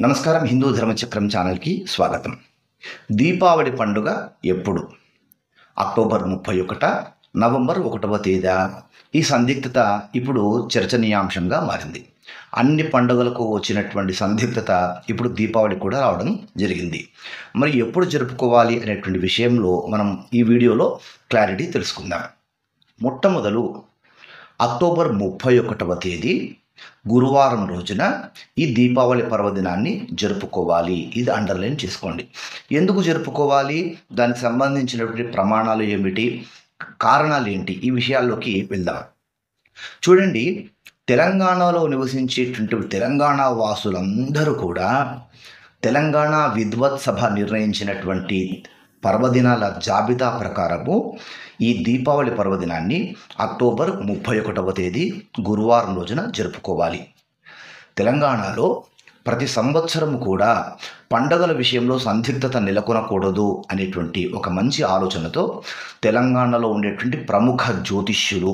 నమస్కారం. హిందూ ధర్మచక్రం ఛానల్కి స్వాగతం. దీపావళి పండుగ ఎప్పుడు? అక్టోబర్ 31, నవంబర్ 1వ తేదీ. ఈ సందిగ్ధత ఇప్పుడు చర్చనీయాంశంగా మారింది. అన్ని పండుగలకు వచ్చినటువంటి సందిగ్ధత ఇప్పుడు దీపావళి కూడా రావడం జరిగింది. మరి ఎప్పుడు జరుపుకోవాలి అనేటువంటి విషయంలో మనం ఈ వీడియోలో క్లారిటీ తెలుసుకుందాం. మొట్టమొదలు అక్టోబర్ 31వ తేదీ గురువారం రోజున ఈ దీపావళి పర్వదినాన్ని జరుపుకోవాలి. ఇది అండర్లైన్ చేసుకోండి. ఎందుకు జరుపుకోవాలి, దానికి సంబంధించినటువంటి ప్రమాణాలు ఏమిటి, కారణాలు ఏంటి, ఈ విషయాల్లోకి వెళ్దాం. చూడండి, తెలంగాణలో నివసించేటువంటి తెలంగాణ వాసులందరూ కూడా తెలంగాణ విద్వత్ సభ నిర్ణయించినటువంటి పర్వదినాల జాబితా ప్రకారము ఈ దీపావళి పర్వదినాన్ని అక్టోబర్ 31వ తేదీ గురువారం రోజున జరుపుకోవాలి. తెలంగాణలో ప్రతి సంవత్సరం కూడా పండుగల విషయంలో సందిగ్ధత నెలకొనకూడదు అనేటువంటి ఒక మంచి ఆలోచనతో తెలంగాణలో ఉండేటువంటి ప్రముఖ జ్యోతిష్యులు,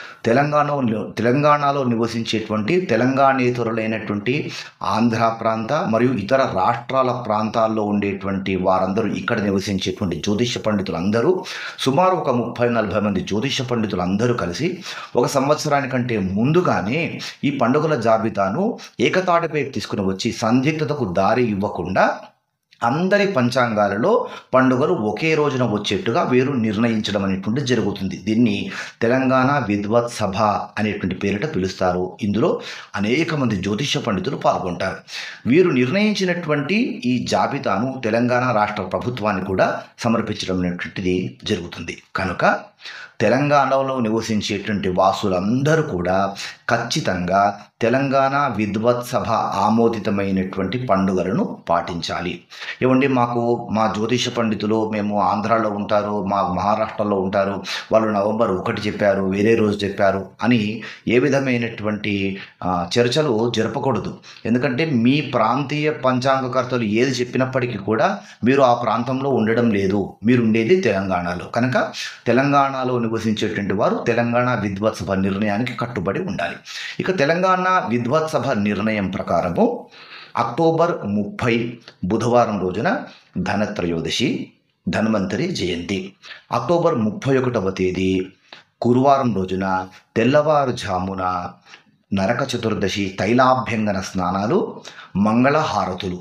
తెలంగాణలో నివసించేటువంటి తెలంగాణేతరులైనటువంటి ఆంధ్ర ప్రాంత మరియు ఇతర రాష్ట్రాల ప్రాంతాల్లో ఉండేటువంటి వారందరూ, ఇక్కడ నివసించేటువంటి జ్యోతిష పండితులందరూ, సుమారు ఒక 30-40 మంది జ్యోతిష పండితులందరూ కలిసి ఒక సంవత్సరానికంటే ముందుగానే ఈ పండుగల జాబితాను ఏకతాటిపై తీసుకుని వచ్చి సందిగ్ధతకు దారి ఇవ్వకుండా అందరి పంచాంగాలలో పండుగలు ఒకే రోజున వచ్చేట్టుగా వీరు నిర్ణయించడం అనేటువంటి జరుగుతుంది. దీన్ని తెలంగాణ విద్వత్ సభ అనేటువంటి పేరిట పిలుస్తారు. ఇందులో అనేక మంది జ్యోతిష పండితులు పాల్గొంటారు. వీరు నిర్ణయించినటువంటి ఈ జాబితాను తెలంగాణ రాష్ట్ర ప్రభుత్వానికి కూడా సమర్పించడం అనేటువంటిది జరుగుతుంది. కనుక తెలంగాణలో నివసించేటువంటి వాసులందరూ కూడా ఖచ్చితంగా తెలంగాణ విద్వత్ సభ ఆమోదితమైనటువంటి పండుగలను పాటించాలి. ఏమండి, మా జ్యోతిష పండితులు, మేము ఆంధ్రాలో ఉంటారు, మా మహారాష్ట్రలో ఉంటారు, వాళ్ళు నవంబర్ 1 చెప్పారు, వేరే రోజు చెప్పారు అని ఏ విధమైనటువంటి చర్చలు జరపకూడదు. ఎందుకంటే మీ ప్రాంతీయ పంచాంగకర్తలు ఏది చెప్పినప్పటికీ కూడా మీరు ఆ ప్రాంతంలో ఉండడం లేదు, మీరు ఉండేది తెలంగాణలో. కనుక తెలంగాణలో నివసించేటువంటి వారు తెలంగాణ విద్వత్ సభ నిర్ణయానికి కట్టుబడి ఉండాలి. ఇక తెలంగాణ విద్వత్ సభ నిర్ణయం ప్రకారము అక్టోబర్ 30 బుధవారం రోజున ధనత్రయోదశి, ధన్వంతరి జయంతి. అక్టోబర్ 31వ తేదీ గురువారం రోజున తెల్లవారుజామున నరక చతుర్దశి, తైలాభ్యంగన స్నానాలు, మంగళహారతులు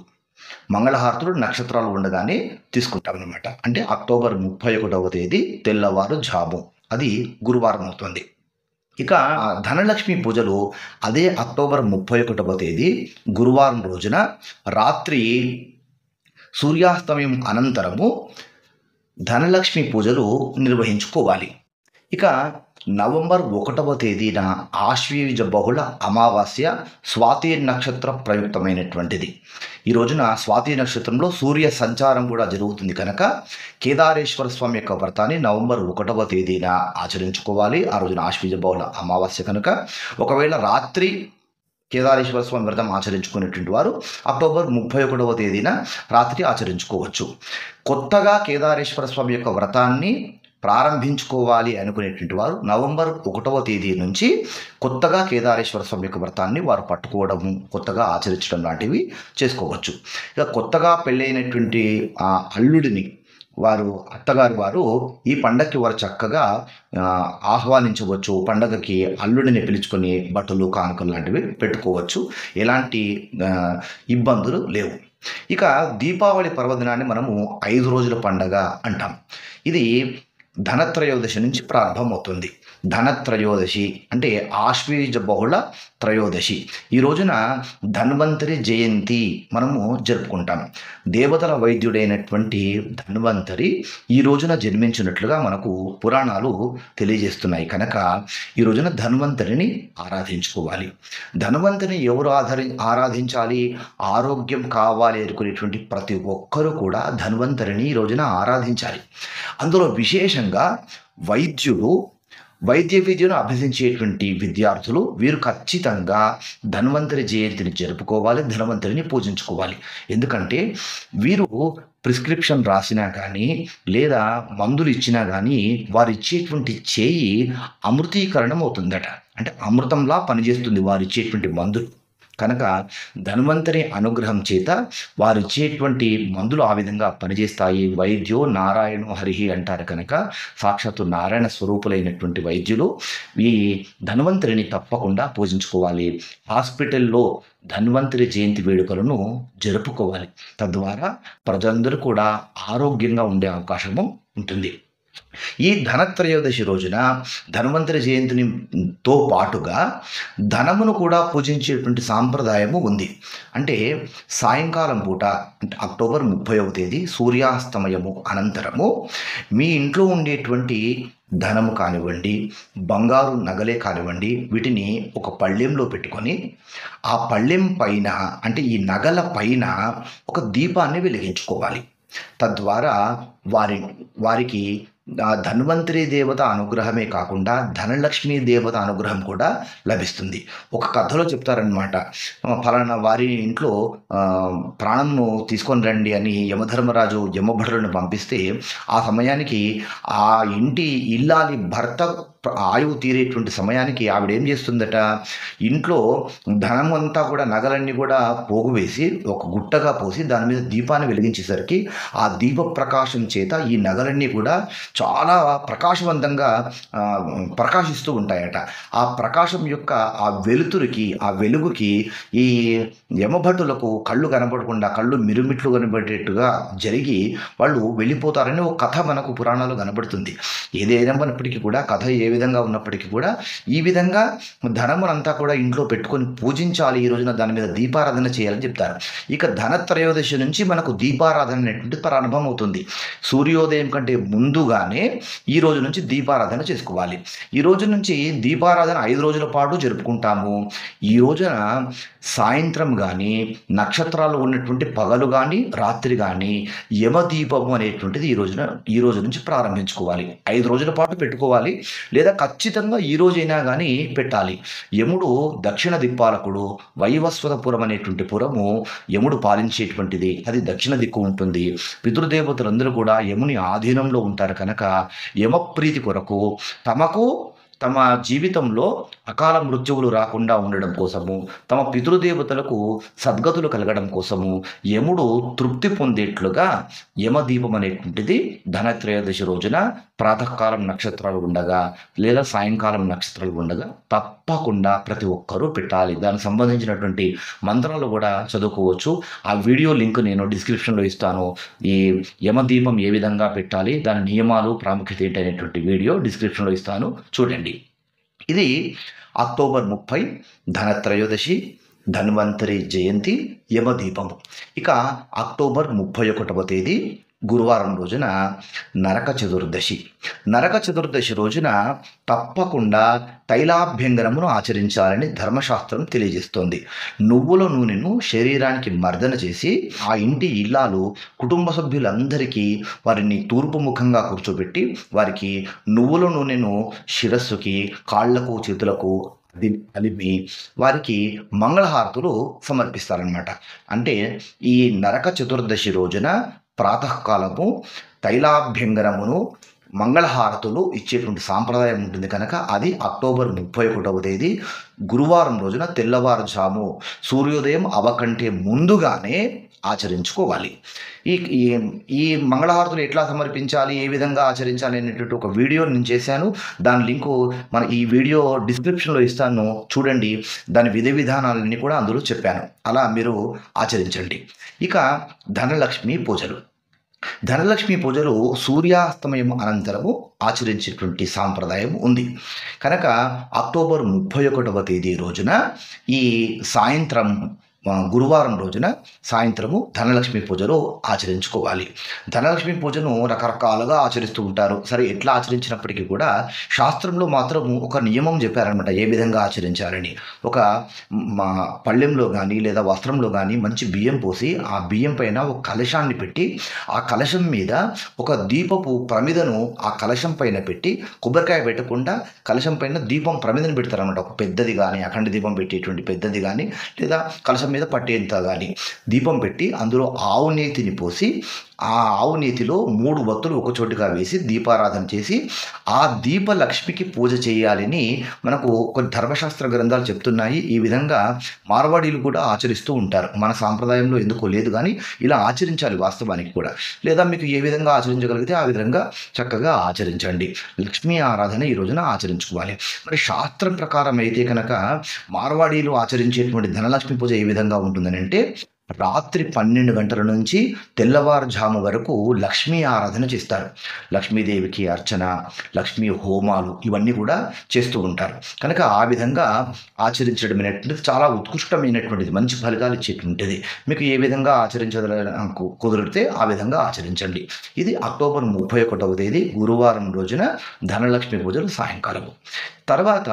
నక్షత్రాలు ఉండగానే తీసుకుంటాం అన్నమాట. అంటే అక్టోబర్ 31వ తేదీ తెల్లవారుజాము, అది గురువారం అవుతుంది. ఇక ధనలక్ష్మి పూజలు అదే అక్టోబర్ 31వ తేదీ గురువారం రోజున రాత్రి సూర్యాస్తమయం అనంతరము ధనలక్ష్మి పూజలు నిర్వహించుకోవాలి. ఇక నవంబర్ 1వ తేదీన ఆశ్వీజ బహుళ అమావాస్య, స్వాతి నక్షత్ర ప్రయుక్తమైనటువంటిది. ఈ రోజున స్వాతి నక్షత్రంలో సూర్య సంచారం కూడా జరుగుతుంది. కనుక కేదారేశ్వర స్వామి యొక్క వ్రతాన్ని నవంబర్ 1వ తేదీన ఆచరించుకోవాలి. ఆ రోజున ఆశ్వీజ బహుళ అమావాస్య కనుక ఒకవేళ రాత్రి కేదారేశ్వర స్వామి వ్రతం ఆచరించుకునేటువంటి వారు అక్టోబర్ 31వ తేదీన రాత్రి ఆచరించుకోవచ్చు. కొత్తగా కేదారేశ్వర స్వామి యొక్క వ్రతాన్ని ప్రారంభించుకోవాలి అనుకునేటువంటి వారు నవంబర్ 1వ తేదీ నుంచి కొత్తగా కేదారేశ్వర స్వామి యొక్క వ్రతాన్ని వారు పట్టుకోవడము, కొత్తగా ఆచరించడం లాంటివి చేసుకోవచ్చు. ఇక కొత్తగా పెళ్ళైనటువంటి అల్లుడిని అత్తగారు వారు ఈ పండగకి వారు చక్కగా ఆహ్వానించవచ్చు. పండగకి అల్లుడిని పిలుచుకొని బట్టలు, కానుకలు లాంటివి పెట్టుకోవచ్చు. ఎలాంటి ఇబ్బందులు లేవు. ఇక దీపావళి పర్వదినాన్ని మనము 5 రోజుల పండగ అంటాం. ఇది ధనత్రయోదశి నుంచి ప్రారంభమవుతుంది. ధనత్రయోదశి అంటే ఆశ్వీజ బహుళ త్రయోదశి. ఈ రోజున ధన్వంతరి జయంతి మనము జరుపుకుంటాం. దేవతల వైద్యుడైనటువంటి ధన్వంతరి ఈ రోజున జన్మించినట్లుగా మనకు పురాణాలు తెలియజేస్తున్నాయి. కనుక ఈ రోజున ధన్వంతరిని ఆరాధించుకోవాలి. ధన్వంతరిని ఎవరు ఆరాధించాలి? ఆరోగ్యం కావాలి అనుకునేటువంటి ప్రతి ఒక్కరూ కూడా ధన్వంతరిని ఈ రోజున ఆరాధించాలి. అందులో విశేషంగా వైద్య విద్యను అభ్యసించేటువంటి విద్యార్థులు వీరు ఖచ్చితంగా ధన్వంతరి జయంతిని జరుపుకోవాలి, ధన్వంతరిని పూజించుకోవాలి. ఎందుకంటే వీరు ప్రిస్క్రిప్షన్ రాసినా కానీ లేదా మందులు ఇచ్చినా కానీ వారు ఇచ్చేటువంటి చేయి అమృతీకరణం అవుతుందట. అంటే అమృతంలా పనిచేస్తుంది వారు ఇచ్చేటువంటి మందులు. కనుక ధన్వంతరి అనుగ్రహం చేత వారు ఇచ్చేటువంటి మందులు ఆ విధంగా పనిచేస్తాయి. వైద్యో నారాయణో హరిహి అంటారు కనుక సాక్షాత్తు నారాయణ స్వరూపులైనటువంటి వైద్యులు ఈ ధన్వంతరిని తప్పకుండా పూజించుకోవాలి. హాస్పిటల్లో ధన్వంతరి జయంతి వేడుకలను జరుపుకోవాలి. తద్వారా ప్రజలందరూ కూడా ఆరోగ్యంగా ఉండే అవకాశము ఉంటుంది. ఈ ధనత్రయోదశి రోజున ధన్వంతరి జయంతితో పాటుగా ధనమును కూడా పూజించేటువంటి సాంప్రదాయము ఉంది. అంటే సాయంకాలం పూట, అంటే అక్టోబర్ 30వ తేదీ సూర్యాస్తమయము అనంతరము మీ ఇంట్లో ఉండేటువంటి ధనము కానివ్వండి, బంగారు నగలే కానివ్వండి, వీటిని ఒక పళ్ళెంలో పెట్టుకొని ఆ పళ్ళెం పైన, అంటే ఈ నగల పైన ఒక దీపాన్ని వెలిగించుకోవాలి. తద్వారా వారికి ధన్వంతరి దేవత అనుగ్రహమే కాకుండా ధనలక్ష్మీ దేవత అనుగ్రహం కూడా లభిస్తుంది. ఒక కథలో చెప్తారనమాట, ఫలానా వారి ఇంట్లో ప్రాణంను తీసుకొని రండి అని యమధర్మరాజు యమభటులను పంపిస్తే ఆ సమయానికి ఆ ఇంటి ఇల్లాలి భర్త ఆయువు తీరేటువంటి సమయానికి ఆవిడ ఏం చేస్తుందట, ఇంట్లో ధనం అంతా కూడా నగలన్నీ కూడా పోగు వేసి ఒక గుట్టగా పోసి దాని మీద దీపాన్ని వెలిగించేసరికి ఆ దీప ప్రకాశం చేత ఈ నగలన్నీ కూడా చాలా ప్రకాశవంతంగా ప్రకాశిస్తూ ఉంటాయట. ఆ ప్రకాశం యొక్క ఆ వెలుతురికి, ఆ వెలుగుకి ఈ యమభటులకు కళ్ళు కనపడకుండా, కళ్ళు మిరుమిట్లు కనబడేట్టుగా జరిగి వాళ్ళు వెళ్ళిపోతారని ఒక కథ మనకు పురాణాలు కనబడుతుంది. ఏదేమైనప్పటికీ కూడా కథ ఏ విధంగా ఉన్నప్పటికీ కూడా ఈ విధంగా ధనమునంతా కూడా ఇంట్లో పెట్టుకొని పూజించాలి. ఈ రోజున దాని మీద దీపారాధన చేయాలని చెప్తారు. ఇక ధనత్రయోదశి నుంచి మనకు దీపారాధన అనేటువంటి ప్రారంభం అవుతుంది. సూర్యోదయం కంటే ముందుగానే ఈ రోజు నుంచి దీపారాధన చేసుకోవాలి. ఈ రోజు నుంచి దీపారాధన 5 రోజుల పాటు జరుపుకుంటాము. ఈ రోజున సాయంత్రం కానీ, నక్షత్రాలు ఉన్నటువంటి పగలు కానీ, రాత్రి కానీ యమదీపము అనేటువంటిది ఈ రోజు నుంచి ప్రారంభించుకోవాలి. 5 రోజుల పాటు పెట్టుకోవాలి, లేదా ఖచ్చితంగా ఈ రోజైనా కానీ పెట్టాలి. యముడు దక్షిణ దిక్పాలకుడు. వైవస్వతపురం అనేటువంటి పురము యముడు పాలించేటువంటిది, అది దక్షిణ దిక్కు ఉంటుంది. పితృదేవతలందరూ కూడా యముని ఆధీనంలో ఉంటారు కనుక యమప్రీతి కొరకు తమ జీవితంలో అకాల మృత్యువులు రాకుండా ఉండడం కోసము, తమ పితృదేవతలకు సద్గతులు కలగడం కోసము, యముడు తృప్తి పొందేట్లుగా యమదీపం అనేటువంటిది ధనత్రయోదశి రోజున ప్రాతకాలం నక్షత్రాలు ఉండగా లేదా సాయంకాలం నక్షత్రాలు ఉండగా తప్పకుండా ప్రతి ఒక్కరూ పెట్టాలి. దానికి సంబంధించినటువంటి మంత్రాలు కూడా చదువుకోవచ్చు. ఆ వీడియో లింక్ నేను డిస్క్రిప్షన్లో ఇస్తాను. ఈ యమదీపం ఏ విధంగా పెట్టాలి, దాని నియమాలు, ప్రాముఖ్యత ఏంటి అనేటువంటి వీడియో డిస్క్రిప్షన్లో ఇస్తాను, చూడండి. ఇది అక్టోబర్ 30 ధనత్రయోదశి, ధన్వంతరి జయంతి, యమదీపము. ఇక అక్టోబర్ 31వ తేదీ గురువారం రోజున నరక చతుర్దశి. నరక చతుర్దశి రోజున తప్పకుండా తైలాభ్యంగనమును ఆచరించాలని ధర్మశాస్త్రం తెలియజేస్తోంది. నువ్వుల నూనెను శరీరానికి మర్దన చేసి ఆ ఇంటి ఇల్లాలు కుటుంబ సభ్యులందరికీ వారిని తూర్పు ముఖంగా కూర్చోబెట్టి వారికి నువ్వుల నూనెను శిరస్సుకి, కాళ్లకు, చేతులకు కలిపి వారికి మంగళహారతులు సమర్పిస్తారనమాట. అంటే ఈ నరక చతుర్దశి రోజున ప్రాతకాలము తైలాభ్యంగనమును, మంగళహారతులు ఇచ్చేటువంటి సాంప్రదాయం ఉంటుంది కనుక అది అక్టోబర్ 31వ తేదీ గురువారం రోజున తెల్లవారుజాము సూర్యోదయం అవకంటే ముందుగానే ఆచరించుకోవాలి. ఈ మంగళహారతులు ఎట్లా సమర్పించాలి, ఏ విధంగా ఆచరించాలి అనేటువంటి ఒక వీడియో నేను చేశాను. దాని లింకు ఈ వీడియో డిస్క్రిప్షన్లో ఇస్తాను, చూడండి. దాని విధానాలన్నీ కూడా అందులో చెప్పాను. అలా మీరు ఆచరించండి. ఇక ధనలక్ష్మి పూజలు. ధనలక్ష్మి పూజలు సూర్యాస్తమయం అనంతరము ఆచరించేటువంటి సాంప్రదాయం ఉంది కనుక అక్టోబర్ 31వ తేదీ రోజున ఈ సాయంత్రం గురువారం రోజున సాయంత్రము ధనలక్ష్మి పూజలు ఆచరించుకోవాలి. ధనలక్ష్మి పూజను రకరకాలుగా ఆచరిస్తూ ఉంటారు. సరే, ఎట్లా ఆచరించినప్పటికీ కూడా శాస్త్రంలో మాత్రం ఒక నియమం చెప్పారనమాట, ఏ విధంగా ఆచరించాలని. ఒక పళ్ళెంలో కానీ లేదా వస్త్రంలో కానీ మంచి బియ్యం పోసి ఆ బియ్యం పైన ఒక కలశాన్ని పెట్టి ఆ కలశం మీద ఒక దీపపు ప్రమిదను ఆ కలశం పైన పెట్టి, కొబ్బరికాయ పెట్టకుండా కలశం పైన దీపం ప్రమిదను పెడతారనమాట. ఒక పెద్దది కానీ, అఖండ దీపం పెట్టేటువంటి పెద్దది కానీ, లేదా కలశం మీద పట్టేంత కానీ దీపం పెట్టి అందులో ఆవు నేతిని పోసి ఆ ఆవు నేతిలో 3 వత్తులు ఒక చోటుగా వేసి దీపారాధన చేసి ఆ దీపలక్ష్మికి పూజ చేయాలని మనకు కొన్ని ధర్మశాస్త్ర గ్రంథాలు చెప్తున్నాయి. ఈ విధంగా మార్వాడీలు కూడా ఆచరిస్తూ ఉంటారు. మన సాంప్రదాయంలో ఎందుకో లేదు కానీ ఇలా ఆచరించాలి వాస్తవానికి కూడా. లేదా మీకు ఏ విధంగా ఆచరించగలిగితే ఆ విధంగా చక్కగా ఆచరించండి. లక్ష్మీ ఆరాధన ఈ రోజున ఆచరించుకోవాలి. మరి శాస్త్రం ప్రకారం అయితే కనుక మార్వాడీలు ఆచరించేటువంటి ధనలక్ష్మి పూజ ఏ విధంగా ఉంటుందని అంటే రాత్రి 12 గంటల నుంచి తెల్లవారుజాము వరకు లక్ష్మీ ఆరాధన చేస్తారు. లక్ష్మీదేవికి అర్చన, లక్ష్మీ హోమాలు ఇవన్నీ కూడా చేస్తూ ఉంటారు. కనుక ఆ విధంగా ఆచరించడం అనేటువంటిది చాలా ఉత్కృష్టమైనటువంటిది, మంచి ఫలితాలు ఇచ్చేటువంటిది. మీకు ఏ విధంగా కుదిరితే ఆ విధంగా ఆచరించండి. ఇది అక్టోబర్ 31వ తేదీ గురువారం రోజున ధనలక్ష్మి పూజలు సాయంకాలం. తర్వాత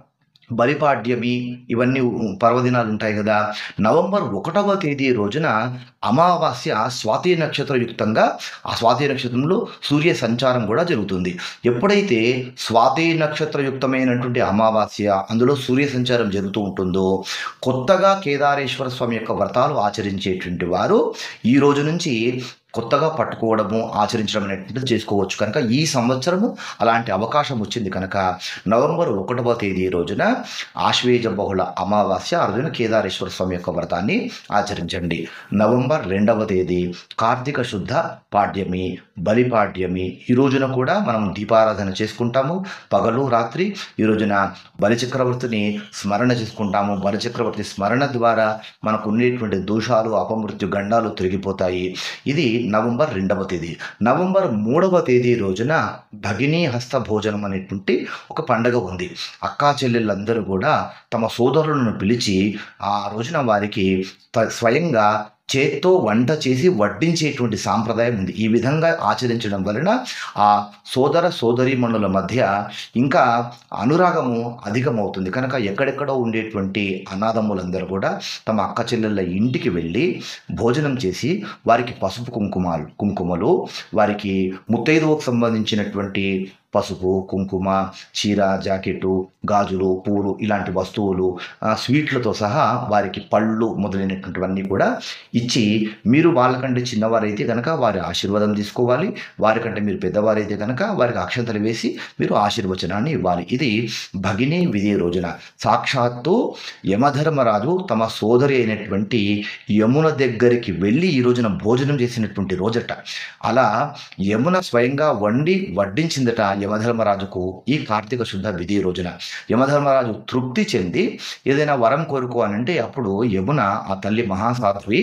బలిపాడ్యమి ఇవన్నీ పర్వదినాలు ఉంటాయి కదా. నవంబర్ 1వ తేదీ రోజున అమావాస్య స్వాతి నక్షత్రయుక్తంగా ఆ స్వాతి నక్షత్రంలో సూర్య సంచారం కూడా జరుగుతుంది. ఎప్పుడైతే స్వాతి నక్షత్రయుక్తమైనటువంటి అమావాస్య అందులో సూర్య సంచారం జరుగుతూ ఉంటుందో కొత్తగా కేదారేశ్వర స్వామి యొక్క వ్రతాలు ఆచరించేటువంటి వారు ఈ రోజు నుంచి కొత్తగా పట్టుకోవడము ఆచరించడం అనేటువంటిది చేసుకోవచ్చు. కనుక ఈ సంవత్సరము అలాంటి అవకాశం వచ్చింది కనుక నవంబర్ 1వ తేదీ రోజున ఆశ్వేజ బహుళ అమావాస్య ఆ రోజున కేదారేశ్వర స్వామి యొక్క వ్రతాన్ని ఆచరించండి. నవంబర్ 2వ తేదీ కార్తీక శుద్ధ పాడ్యమి, బలిపాడ్యమి. ఈ రోజున కూడా మనం దీపారాధన చేసుకుంటాము పగలు రాత్రి. ఈ రోజున బలిచక్రవర్తిని స్మరణ చేసుకుంటాము. బలిచక్రవర్తి స్మరణ ద్వారా మనకు ఉండేటువంటి దోషాలు అపమృత్యు గండాలు తొలగిపోతాయి. ఇది నవంబర్ 2వ తేదీ. నవంబర్ 3వ తేదీ రోజున భగినీ హస్త భోజనం అనేటువంటి ఒక పండగ ఉంది. అక్కా చెల్లెళ్ళందరూ కూడా తమ సోదరులను పిలిచి ఆ రోజున వారికి స్వయంగా చేత్తో వంట చేసి వడ్డించేటువంటి సాంప్రదాయం ఉంది. ఈ విధంగా ఆచరించడం వలన ఆ సోదర సోదరీమణుల మధ్య ఇంకా అనురాగము అధికమవుతుంది. కనుక ఎక్కడెక్కడో ఉండేటువంటి అనాథములందరూ కూడా తమ అక్క చెల్లెళ్ళ ఇంటికి వెళ్ళి భోజనం చేసి వారికి పసుపు కుంకుమలు వారికి ముత్తైదువుకు సంబంధించినటువంటి పసుపు, కుంకుమ, చీర, జాకెట్టు, గాజులు, పూలు ఇలాంటి వస్తువులు స్వీట్లతో సహా వారికి పళ్ళు మొదలైనటువంటివన్నీ కూడా ఇచ్చి మీరు వాళ్ళకంటే చిన్నవారైతే కనుక వారి ఆశీర్వాదం తీసుకోవాలి. వారికంటే మీరు పెద్దవారైతే కనుక వారికి అక్షంతలు వేసి మీరు ఆశీర్వచనాన్ని ఇవ్వాలి. ఇది భగినీ విధి రోజున సాక్షాత్తు యమధర్మరాజు తమ సోదరి అయినటువంటి యమున దగ్గరికి వెళ్ళి ఈ రోజున భోజనం చేసినటువంటి రోజట. అలా యమున స్వయంగా వడ్డించిందట యమధర్మరాజుకు ఈ కార్తీక శుద్ధ విధి రోజున. యమధర్మరాజు తృప్తి చెంది ఏదైనా వరం కోరుకో అనంటే అప్పుడు యమున ఆ తల్లి మహాసాధ్వి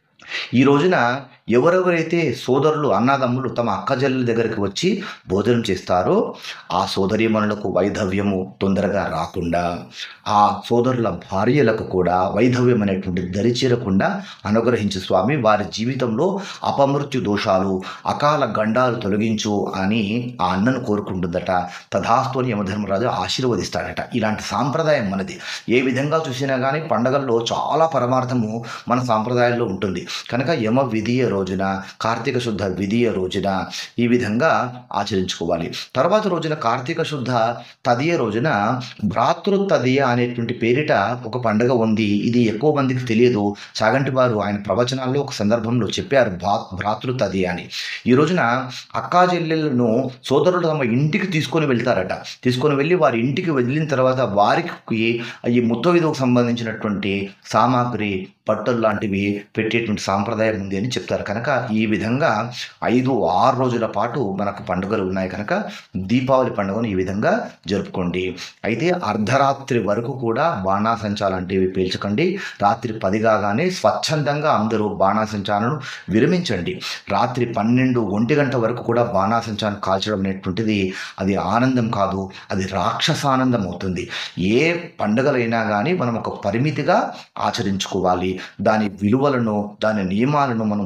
ఈ రోజున ఎవరెవరైతే సోదరులు అన్నదమ్ములు తమ అక్కజల్లుల దగ్గరికి వచ్చి భోజనం చేస్తారో ఆ సోదరీమణులకు వైధవ్యము తొందరగా రాకుండా, ఆ సోదరుల భార్యలకు కూడా వైధవ్యం అనేటువంటి దరిచేరకుండా అనుగ్రహించు స్వామి, వారి జీవితంలో అపమృత్యు దోషాలు అకాల గండాలు తొలగించు అని ఆ అన్నను కోరుకుంటుందట. తథాస్తు అని యమధర్మరాజు ఆశీర్వదిస్తాడట. ఇలాంటి సాంప్రదాయం మనది. ఏ విధంగా చూసినా కానీ పండగల్లో చాలా పరమార్థము మన సాంప్రదాయాల్లో ఉంటుంది. కనుక యమ విధియ రోజున కార్తీక శుద్ధ విధియ రోజున ఈ విధంగా ఆచరించుకోవాలి. తర్వాత రోజున కార్తీక శుద్ధ తదియ రోజున భ్రాతృతదియ అనేటువంటి పేరిట ఒక పండుగ ఉంది. ఇది ఎక్కువ మందికి తెలియదు. చాగంటి వారు ఆయన ప్రవచనాల్లో ఒక సందర్భంలో చెప్పారు భ్రాతృతదియ అని. ఈ రోజున అక్కా చెల్లెళ్ళను సోదరులు తమ ఇంటికి తీసుకొని వెళ్తారట. తీసుకొని వెళ్ళి వారి ఇంటికి వెళ్ళిన తర్వాత వారికి ఈ ముత్తవిధుకు సంబంధించినటువంటి సామాగ్రి బట్టలు లాంటివి పెట్టేటువంటి సాంప్రదాయం ఉంది అని చెప్తారు. కనుక ఈ విధంగా 5-6 రోజుల పాటు మనకు పండుగలు ఉన్నాయి. కనుక దీపావళి పండుగను ఈ విధంగా జరుపుకోండి. అయితే అర్ధరాత్రి వరకు కూడా బాణాసంచా లాంటివి పేల్చకండి. రాత్రి 10 కాగానే స్వచ్ఛందంగా అందరూ బాణాసంచాలను విరమించండి. రాత్రి 12-1 గంట వరకు కూడా బాణాసంచాను కాల్చడం అనేటువంటిది అది ఆనందం కాదు, అది రాక్షసానందం అవుతుంది. ఏ పండుగలైనా కానీ మనం ఒక పరిమితిగా ఆచరించుకోవాలి. దాని విలువలను దాని నియమాలను మనం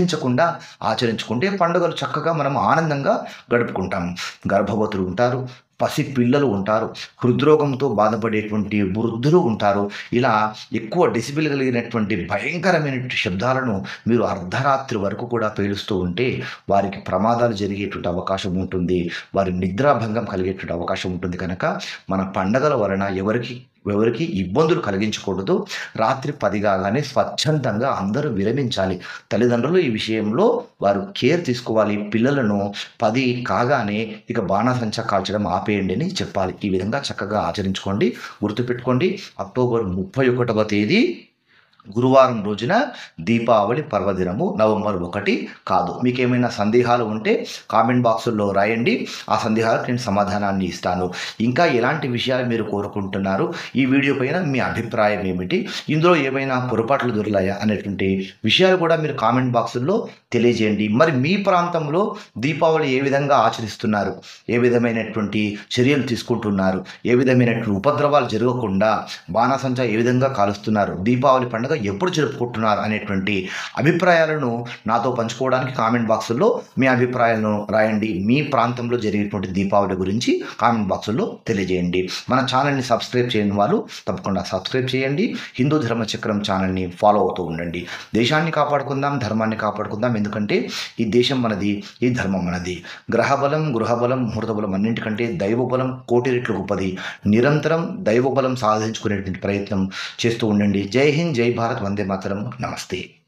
ఉల్లంఘించకుండా ఆచరించుకుంటే పండుగలు చక్కగా మనం ఆనందంగా గడుపుకుంటాము. గర్భవతులు ఉంటారు, పసి పిల్లలు ఉంటారు, హృద్రోగంతో బాధపడేటువంటి వృద్ధులు ఉంటారు. ఇలా ఎక్కువ డెసిబెల్ కలిగినటువంటి భయంకరమైనటువంటి శబ్దాలను మీరు అర్ధరాత్రి వరకు కూడా పేలుస్తూ ఉంటే వారికి ప్రమాదాలు జరిగేటువంటి అవకాశం ఉంటుంది, వారి నిద్రాభంగం కలిగేటువంటి అవకాశం ఉంటుంది. కనుక మన పండగల వలన ఎవరికి ఇబ్బందులు కలిగించకూడదు. రాత్రి 10 కాగానే స్వచ్ఛందంగా అందరూ విరమించాలి. తల్లిదండ్రులు ఈ విషయంలో వారు కేర్ తీసుకోవాలి. పిల్లలను 10 కాగానే ఇక బాణాసంచా కాల్చడం ఆపేయండి అని చెప్పాలి. ఈ విధంగా చక్కగా ఆచరించుకోండి. గుర్తుపెట్టుకోండి, అక్టోబర్ 31వ తేదీ గురువారం రోజున దీపావళి పర్వదినము, నవంబర్ 1 కాదు. మీకు ఏమైనా సందేహాలు ఉంటే కామెంట్ బాక్సుల్లో రాయండి, ఆ సందేహాలకు నేను సమాధానాన్ని ఇస్తాను. ఇంకా ఎలాంటి విషయాలు మీరు కోరుకుంటున్నారు, ఈ వీడియో పైన మీ అభిప్రాయం ఏమిటి, ఇందులో ఏమైనా పొరపాట్లు దొరికాయా అనేటువంటి విషయాలు కూడా మీరు కామెంట్ బాక్సుల్లో తెలియజేయండి. మరి మీ ప్రాంతంలో దీపావళి ఏ విధంగా ఆచరిస్తున్నారు, ఏ విధమైనటువంటి చర్యలు తీసుకుంటున్నారు, ఏ విధమైనటువంటి ఉపద్రవాలు జరగకుండా బాణాసంచా ఏ విధంగా కాలుస్తున్నారు, దీపావళి పండుగ ఎప్పుడు జరుపుకుంటున్నారు అనేటువంటి అభిప్రాయాలను నాతో పంచుకోవడానికి కామెంట్ బాక్సుల్లో మీ అభిప్రాయాలను రాయండి. మీ ప్రాంతంలో జరిగేటువంటి దీపావళి గురించి కామెంట్ బాక్సుల్లో తెలియజేయండి. మన ఛానల్ని సబ్స్క్రైబ్ చేయని వాళ్ళు తప్పకుండా సబ్స్క్రైబ్ చేయండి. హిందూ ధర్మ చక్రం ఛానల్ని ఫాలో అవుతూ ఉండండి. దేశాన్ని కాపాడుకుందాం, ధర్మాన్ని కాపాడుకుందాం. ఎందుకంటే ఈ దేశం మనది, ఈ ధర్మం మనది. గ్రహబలం, గృహబలం, ముహూర్తబలం అన్నింటికంటే దైవబలం కోటి రెట్లు గొప్పది. నిరంతరం దైవబలం సాధించుకునేటువంటి ప్రయత్నం చేస్తూ ఉండండి. జై హింద్, జై భారత్, వందే మాతరం, నమస్తే.